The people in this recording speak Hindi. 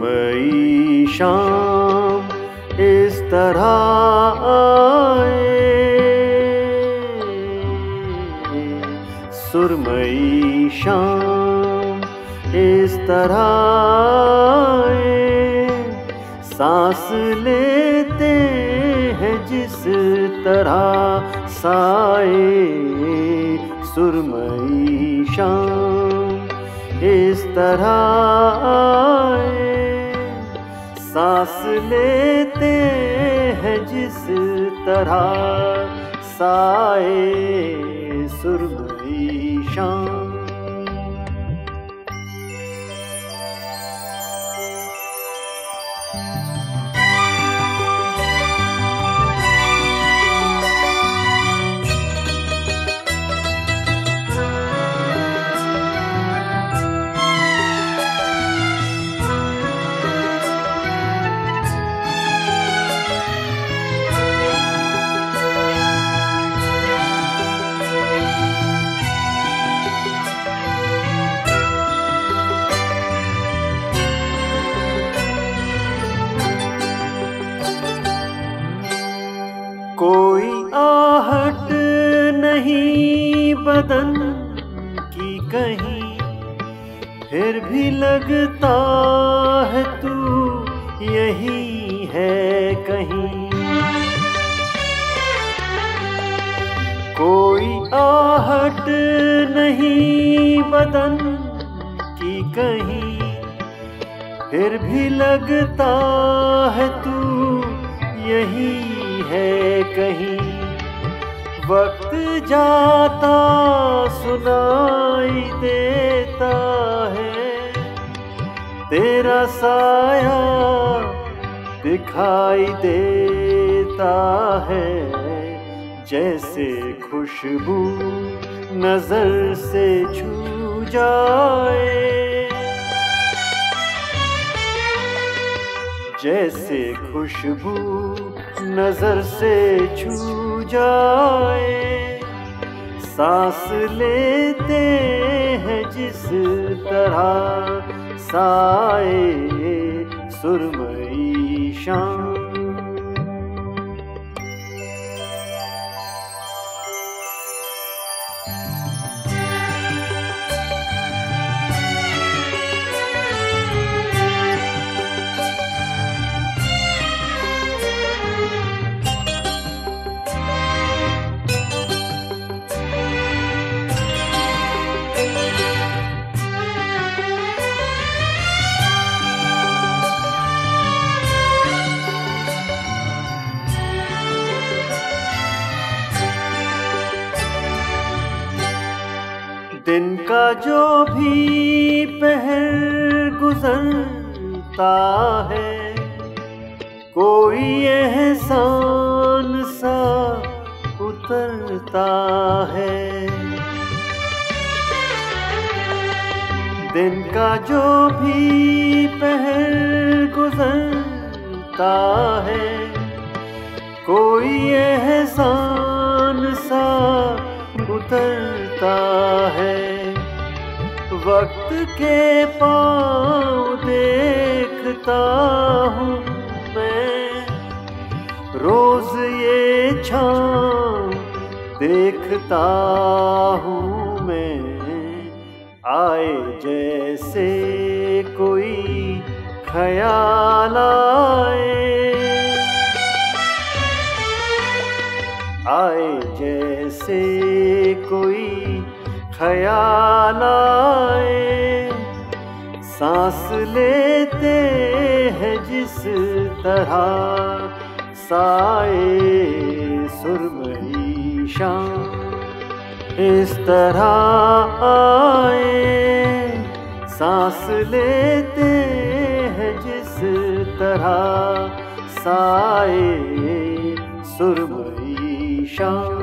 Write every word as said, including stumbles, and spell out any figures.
सुरमई शाम इस तरह आए, सुरमई शाम इस तरह आए, सांस लेते हैं जिस तरह साए, सुरमई शाम इस तरह आए, सांस लेते हैं जिस तरह साए, सुरमई शाम। कोई आहट नहीं बदन की कहीं, फिर भी लगता है तू यही है कहीं। कोई आहट नहीं बदन की कहीं, फिर भी लगता है तू यही है कहीं। वक्त जाता सुनाई देता है, तेरा साया दिखाई देता है, जैसे खुशबू नजर से छू जाए, जैसे खुशबू नजर से छू जाए, सांस लेते हैं जिस तरह साए, सुरमई शाम। दिन का जो भी पहर गुजरता है, कोई एहसान सा उतरता है। दिन का जो भी पहर गुजरता है, कोई एहसान सा उतरता है। वक्त के पाँव देखता हूँ मैं, रोज ये छाँव देखता हूँ मैं, आए जैसे कोई ख्याल आए, आए जैसे कोई ख्याल आए, सांस लेते हैं जिस तरह साए, सुरमई शाम इस तरह आए, सांस लेते हैं जिस तरह साए, सुरमई शाम।